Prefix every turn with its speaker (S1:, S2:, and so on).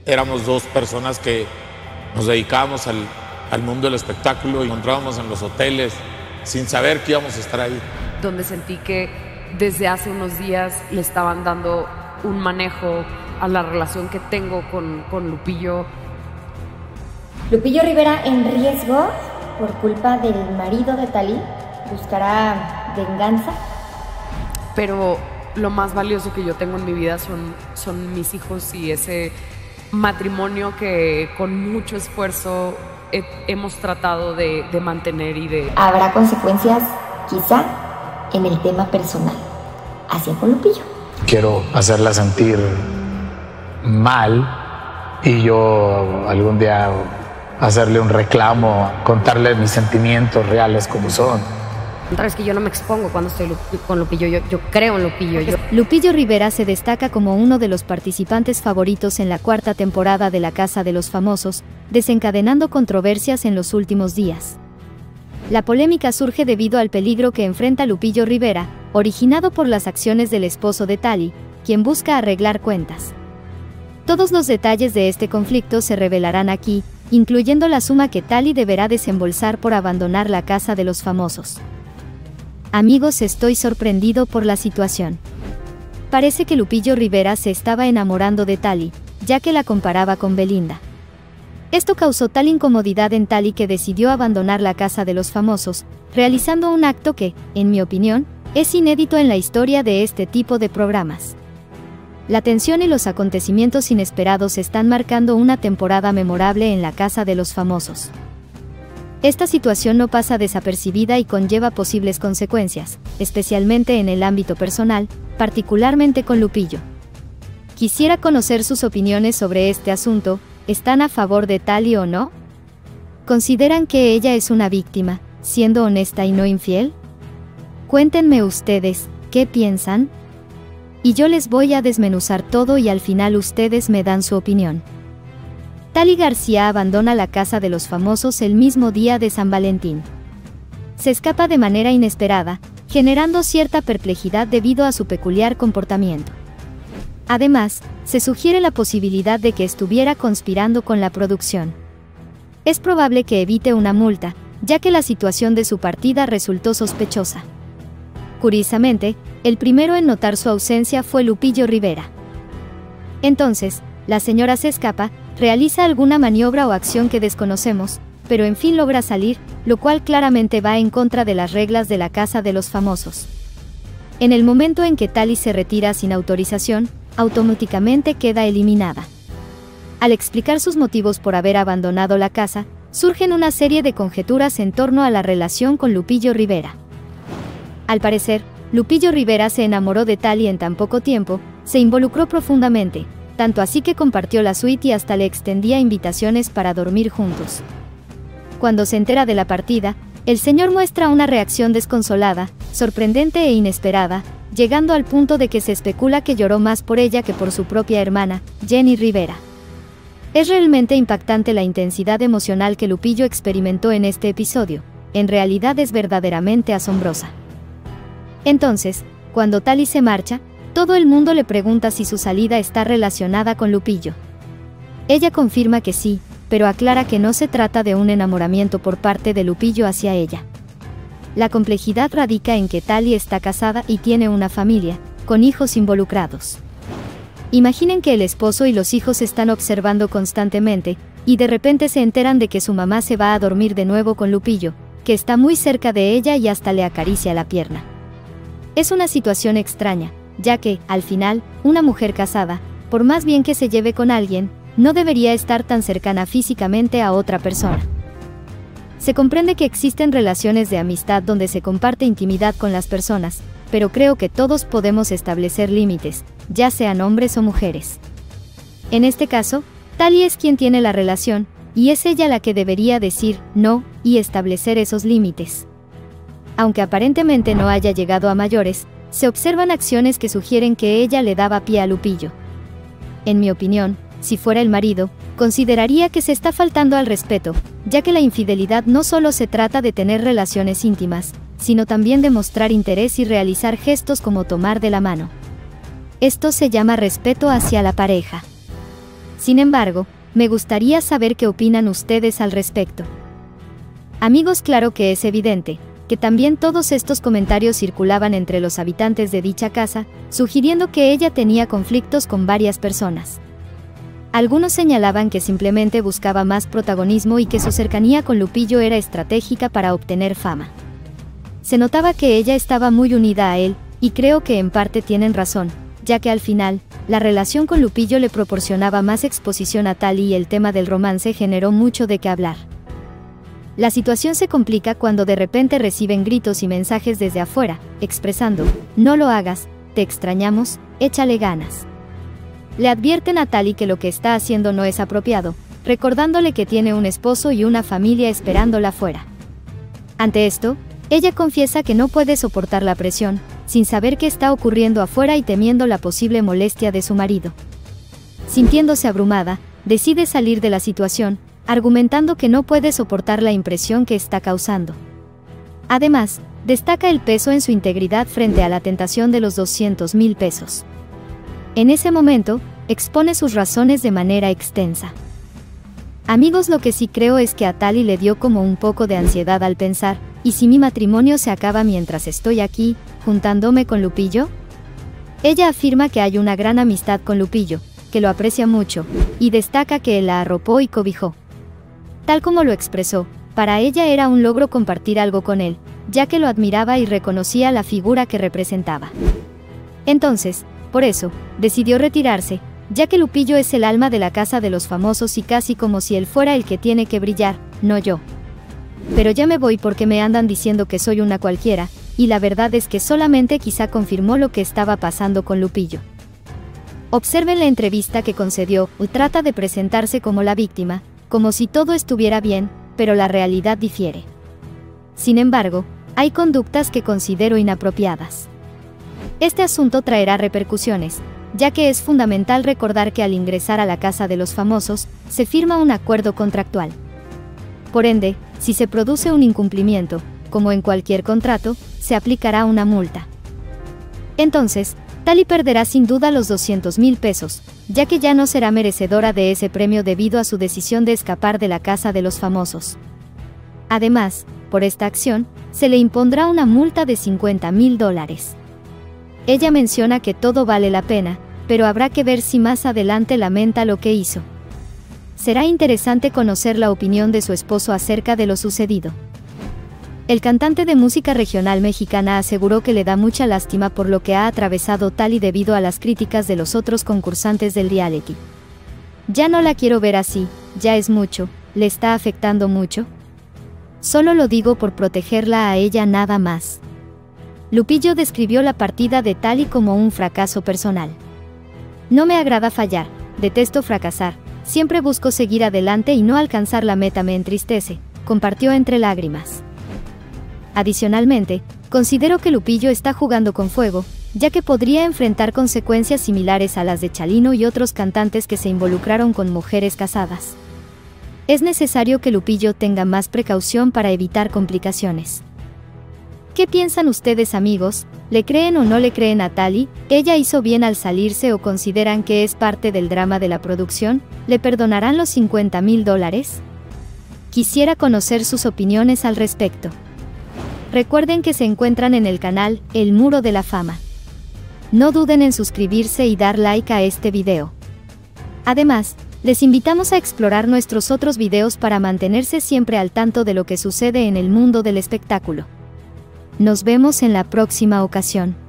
S1: Éramos dos personas que nos dedicábamos al mundo del espectáculo y encontrábamos en los hoteles sin saber que íbamos a estar ahí.
S2: Donde sentí que desde hace unos días le estaban dando un manejo a la relación que tengo con Lupillo.
S3: Lupillo Rivera en riesgo por culpa del marido de Tali. ¿Buscará venganza?
S2: Pero lo más valioso que yo tengo en mi vida son mis hijos y ese matrimonio que con mucho esfuerzo hemos tratado de mantener y de...
S3: Habrá consecuencias, quizá, en el tema personal, hacia con Lupillo.
S4: Quiero hacerla sentir mal y yo algún día hacerle un reclamo, contarle mis sentimientos reales como son.
S5: Es que yo no me expongo cuando estoy con Lupillo, yo creo en Lupillo.
S6: Lupillo Rivera se destaca como uno de los participantes favoritos en la cuarta temporada de La Casa de los Famosos, desencadenando controversias en los últimos días. La polémica surge debido al peligro que enfrenta Lupillo Rivera, originado por las acciones del esposo de Tali, quien busca arreglar cuentas. Todos los detalles de este conflicto se revelarán aquí, incluyendo la suma que Tali deberá desembolsar por abandonar La Casa de los Famosos. Amigos, estoy sorprendido por la situación. Parece que Lupillo Rivera se estaba enamorando de Tali, ya que la comparaba con Belinda. Esto causó tal incomodidad en Tali que decidió abandonar La Casa de los Famosos, realizando un acto que, en mi opinión, es inédito en la historia de este tipo de programas. La tensión y los acontecimientos inesperados están marcando una temporada memorable en La Casa de los Famosos. Esta situación no pasa desapercibida y conlleva posibles consecuencias, especialmente en el ámbito personal, particularmente con Lupillo. Quisiera conocer sus opiniones sobre este asunto. ¿Están a favor de Tali o no? ¿Consideran que ella es una víctima, siendo honesta y no infiel? Cuéntenme ustedes, ¿qué piensan? Y yo les voy a desmenuzar todo y al final ustedes me dan su opinión. Tali García abandona La Casa de los Famosos el mismo día de San Valentín. Se escapa de manera inesperada, generando cierta perplejidad debido a su peculiar comportamiento. Además, se sugiere la posibilidad de que estuviera conspirando con la producción. Es probable que evite una multa, ya que la situación de su partida resultó sospechosa. Curiosamente, el primero en notar su ausencia fue Lupillo Rivera. Entonces, la señora se escapa, realiza alguna maniobra o acción que desconocemos, pero en fin logra salir, lo cual claramente va en contra de las reglas de La Casa de los Famosos. En el momento en que Tali se retira sin autorización, automáticamente queda eliminada. Al explicar sus motivos por haber abandonado la casa, surgen una serie de conjeturas en torno a la relación con Lupillo Rivera. Al parecer, Lupillo Rivera se enamoró de Tali en tan poco tiempo, se involucró profundamente, tanto así que compartió la suite y hasta le extendía invitaciones para dormir juntos. Cuando se entera de la partida, el señor muestra una reacción desconsolada, sorprendente e inesperada, llegando al punto de que se especula que lloró más por ella que por su propia hermana, Jenny Rivera. Es realmente impactante la intensidad emocional que Lupillo experimentó en este episodio, en realidad es verdaderamente asombrosa. Entonces, cuando Tali se marcha, todo el mundo le pregunta si su salida está relacionada con Lupillo. Ella confirma que sí, pero aclara que no se trata de un enamoramiento por parte de Lupillo hacia ella. La complejidad radica en que Tali está casada y tiene una familia, con hijos involucrados. Imaginen que el esposo y los hijos están observando constantemente, y de repente se enteran de que su mamá se va a dormir de nuevo con Lupillo, que está muy cerca de ella y hasta le acaricia la pierna. Es una situación extraña, ya que, al final, una mujer casada, por más bien que se lleve con alguien, no debería estar tan cercana físicamente a otra persona. Se comprende que existen relaciones de amistad donde se comparte intimidad con las personas, pero creo que todos podemos establecer límites, ya sean hombres o mujeres. En este caso, Tali es quien tiene la relación, y es ella la que debería decir no y establecer esos límites. Aunque aparentemente no haya llegado a mayores, se observan acciones que sugieren que ella le daba pie a Lupillo. En mi opinión, si fuera el marido, consideraría que se está faltando al respeto, ya que la infidelidad no solo se trata de tener relaciones íntimas, sino también de mostrar interés y realizar gestos como tomar de la mano. Esto se llama respeto hacia la pareja. Sin embargo, me gustaría saber qué opinan ustedes al respecto. Amigos, claro que es evidente que también todos estos comentarios circulaban entre los habitantes de dicha casa, sugiriendo que ella tenía conflictos con varias personas. Algunos señalaban que simplemente buscaba más protagonismo y que su cercanía con Lupillo era estratégica para obtener fama. Se notaba que ella estaba muy unida a él, y creo que en parte tienen razón, ya que al final, la relación con Lupillo le proporcionaba más exposición a Tali y el tema del romance generó mucho de qué hablar. La situación se complica cuando de repente reciben gritos y mensajes desde afuera, expresando: no lo hagas, te extrañamos, échale ganas. Le advierten a Tali que lo que está haciendo no es apropiado, recordándole que tiene un esposo y una familia esperándola afuera. Ante esto, ella confiesa que no puede soportar la presión, sin saber qué está ocurriendo afuera y temiendo la posible molestia de su marido. Sintiéndose abrumada, decide salir de la situación, argumentando que no puede soportar la impresión que está causando. Además, destaca el peso en su integridad frente a la tentación de los 200,000 pesos. En ese momento, expone sus razones de manera extensa. Amigos, lo que sí creo es que a Tali le dio como un poco de ansiedad al pensar: ¿y si mi matrimonio se acaba mientras estoy aquí, juntándome con Lupillo? Ella afirma que hay una gran amistad con Lupillo, que lo aprecia mucho, y destaca que él la arropó y cobijó. Tal como lo expresó, para ella era un logro compartir algo con él, ya que lo admiraba y reconocía la figura que representaba. Entonces, por eso, decidió retirarse, ya que Lupillo es el alma de la casa de los famosos y casi como si él fuera el que tiene que brillar, no yo. Pero ya me voy porque me andan diciendo que soy una cualquiera, y la verdad es que solamente quizá confirmó lo que estaba pasando con Lupillo. Observen la entrevista que concedió, y trata de presentarse como la víctima, como si todo estuviera bien, pero la realidad difiere. Sin embargo, hay conductas que considero inapropiadas. Este asunto traerá repercusiones, ya que es fundamental recordar que al ingresar a la casa de los famosos, se firma un acuerdo contractual. Por ende, si se produce un incumplimiento, como en cualquier contrato, se aplicará una multa. Entonces, Tali perderá sin duda los 200,000 pesos, ya que ya no será merecedora de ese premio debido a su decisión de escapar de la casa de los famosos. Además, por esta acción, se le impondrá una multa de $50,000. Ella menciona que todo vale la pena, pero habrá que ver si más adelante lamenta lo que hizo. Será interesante conocer la opinión de su esposo acerca de lo sucedido. El cantante de música regional mexicana aseguró que le da mucha lástima por lo que ha atravesado Tali debido a las críticas de los otros concursantes del reality. Ya no la quiero ver así, ya es mucho, ¿le está afectando mucho? Solo lo digo por protegerla a ella nada más. Lupillo describió la partida de Tali como un fracaso personal. No me agrada fallar, detesto fracasar, siempre busco seguir adelante y no alcanzar la meta me entristece, compartió entre lágrimas. Adicionalmente, considero que Lupillo está jugando con fuego, ya que podría enfrentar consecuencias similares a las de Chalino y otros cantantes que se involucraron con mujeres casadas. Es necesario que Lupillo tenga más precaución para evitar complicaciones. ¿Qué piensan ustedes, amigos? ¿Le creen o no le creen a Tali? ¿Ella hizo bien al salirse o consideran que es parte del drama de la producción? ¿Le perdonarán los $50,000? Quisiera conocer sus opiniones al respecto. Recuerden que se encuentran en el canal El Muro de la Fama. No duden en suscribirse y dar like a este video. Además, les invitamos a explorar nuestros otros videos para mantenerse siempre al tanto de lo que sucede en el mundo del espectáculo. Nos vemos en la próxima ocasión.